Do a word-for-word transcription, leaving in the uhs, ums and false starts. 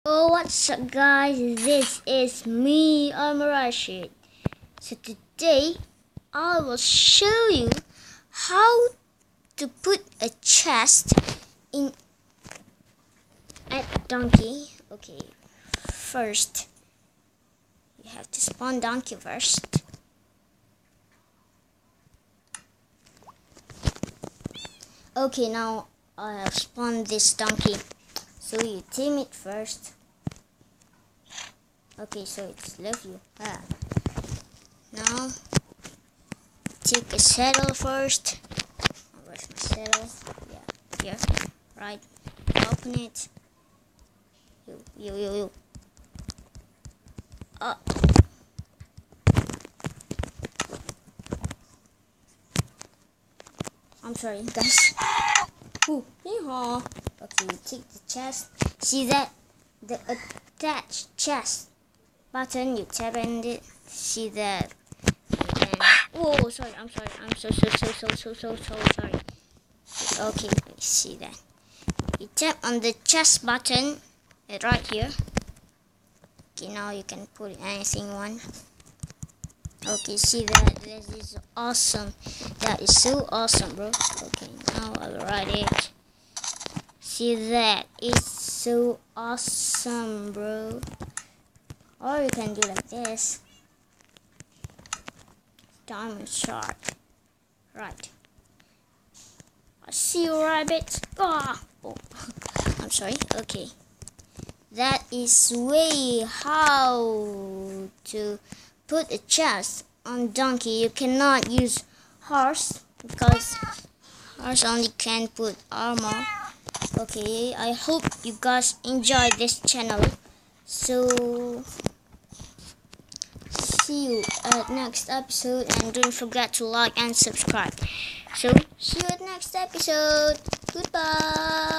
Oh, what's up, guys? This is me, Rashid. So today I will show you how to put a chest in a donkey. Okay, first you have to spawn donkey first. Okay, now I have spawned this donkey. So you tame it first. Okay, so it's love you. Ah. Now take a saddle first. Where's my saddle? Yeah, here. Right. Open it. You, you, you, you. Oh. I'm sorry, guys. Ooh, yeehaw. Okay, you take the chest. See that? The attach chest button, you tap on it. See that? And oh, sorry, I'm sorry. I'm so, so, so, so, so, so, so sorry. Okay, see that? You tap on the chest button, right here. Okay, now you can put anything you want. Okay, see that? This is awesome. That is so awesome, bro. Okay, now I'll write it. See that? It's so awesome, bro. Or you can do like this. Diamond shark. Right. I see you, rabbit. Ah! Oh. I'm sorry. Okay. That is way how to put a chest on donkey. You cannot use horse because horse only can put armor. Okay, I hope you guys enjoy this channel. So see you at next episode, and don't forget to like and subscribe. So see you at next episode. Goodbye.